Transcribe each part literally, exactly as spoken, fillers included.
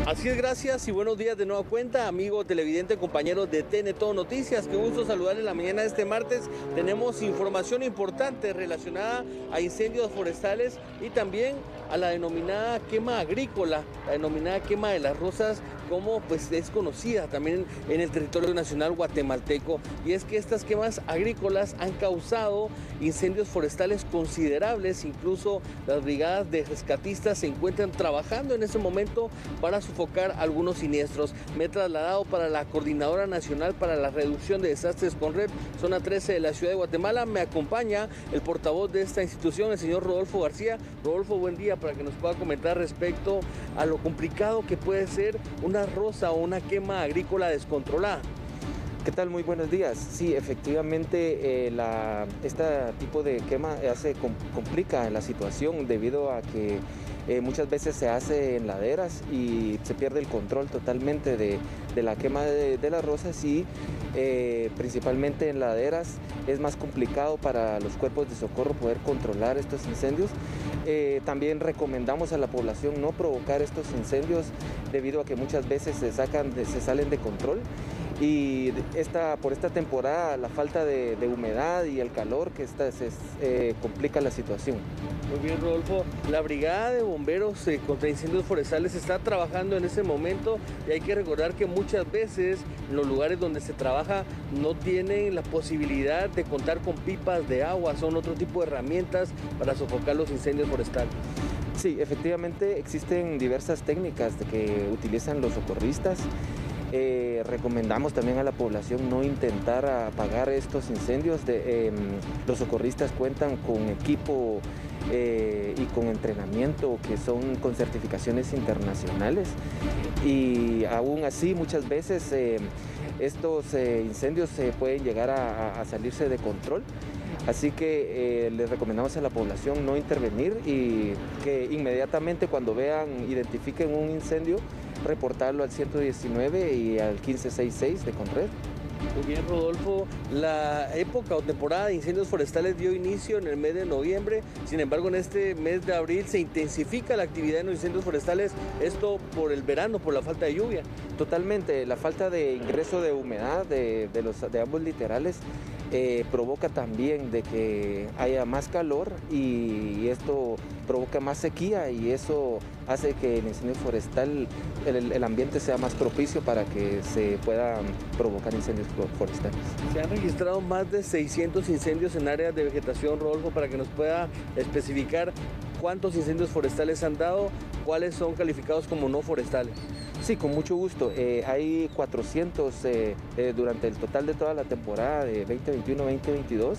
Así es, gracias y buenos días de nueva cuenta, amigo televidente, compañero de T N Todo Noticias. Qué gusto saludarle en la mañana de este martes. Tenemos información importante relacionada a incendios forestales y también a la denominada quema agrícola, la denominada quema de las rosas, como pues es conocida también en el territorio nacional guatemalteco. Y es que estas quemas agrícolas han causado incendios forestales considerables. Incluso las brigadas de rescatistas se encuentran trabajando en este momento para sofocar algunos siniestros. Me he trasladado para la Coordinadora Nacional para la Reducción de Desastres CONRED, zona trece de la ciudad de Guatemala. Me acompaña el portavoz de esta institución, el señor Rodolfo García. Rodolfo, buen día, para que nos pueda comentar respecto a lo complicado que puede ser una rosa o una quema agrícola descontrolada. ¿Qué tal? Muy buenos días. Sí, efectivamente, eh, la, este tipo de quema hace, complica la situación debido a que eh, muchas veces se hace en laderas y se pierde el control totalmente de, de la quema de, de las rosas y eh, principalmente en laderas es más complicado para los cuerpos de socorro poder controlar estos incendios. Eh, también recomendamos a la población no provocar estos incendios debido a que muchas veces se, sacan de, se salen de control. Y esta, por esta temporada la falta de, de humedad y el calor que está, se eh, complica la situación. Muy bien, Rodolfo. La Brigada de Bomberos eh, contra Incendios Forestales está trabajando en ese momento y hay que recordar que muchas veces en los lugares donde se trabaja no tienen la posibilidad de contar con pipas de agua, son otro tipo de herramientas para sofocar los incendios forestales. Sí, efectivamente existen diversas técnicas de que utilizan los socorristas. Eh, recomendamos también a la población no intentar apagar estos incendios. De, eh, los socorristas cuentan con equipo eh, y con entrenamiento que son con certificaciones internacionales y aún así muchas veces eh, estos eh, incendios se eh, pueden llegar a, a salirse de control. Así que eh, les recomendamos a la población no intervenir y que inmediatamente cuando vean, identifiquen un incendio, reportarlo al ciento diecinueve y al quince sesenta y seis de CONRED. Muy bien, Rodolfo. La época o temporada de incendios forestales dio inicio en el mes de noviembre. Sin embargo, en este mes de abril se intensifica la actividad en los incendios forestales. Esto por el verano, por la falta de lluvia. Totalmente. La falta de ingreso de humedad de, de, los, de ambos litorales eh, provoca también de que haya más calor y esto provoca más sequía y eso hace que el incendio forestal, el, el ambiente sea más propicio para que se puedan provocar incendios forestales. Se han registrado más de seiscientos incendios en áreas de vegetación, Rodolfo, para que nos pueda especificar cuántos incendios forestales han dado, cuáles son calificados como no forestales. Sí, con mucho gusto. Eh, hay cuatrocientos eh, eh, durante el total de toda la temporada de veinte veintiuno veinte veintidós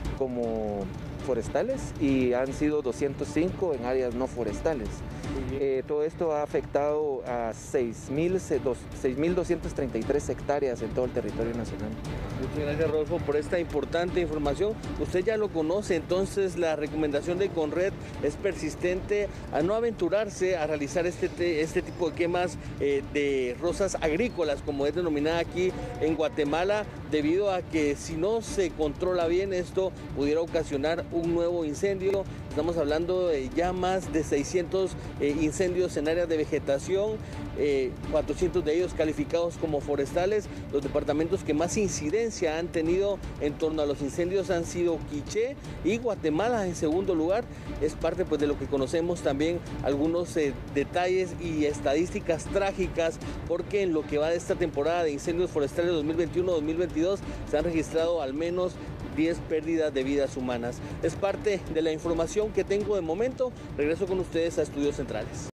como forestales y han sido doscientos cinco en áreas no forestales. Eh, todo esto ha afectado a seis mil doscientas treinta y tres hectáreas en todo el territorio nacional. Muchas gracias, Rodolfo, por esta importante información. Usted ya lo conoce, entonces la recomendación de CONRED es persistente a no aventurarse a realizar este, este tipo de quemas eh, de rosas agrícolas, como es denominada aquí en Guatemala, debido a que si no se controla bien esto pudiera ocasionar un nuevo incendio. Estamos hablando de ya más de seiscientos eh, incendios en áreas de vegetación, eh, cuatrocientos de ellos calificados como forestales. Los departamentos que más incidencia han tenido en torno a los incendios han sido Quiché y Guatemala en segundo lugar. Es parte pues, de lo que conocemos también algunos eh, detalles y estadísticas trágicas, porque en lo que va de esta temporada de incendios forestales dos mil veintiuno dos mil veintidós se han registrado al menos diez pérdidas de vidas humanas. Es parte de la información que tengo de momento. Regreso con ustedes a Estudios Centrales.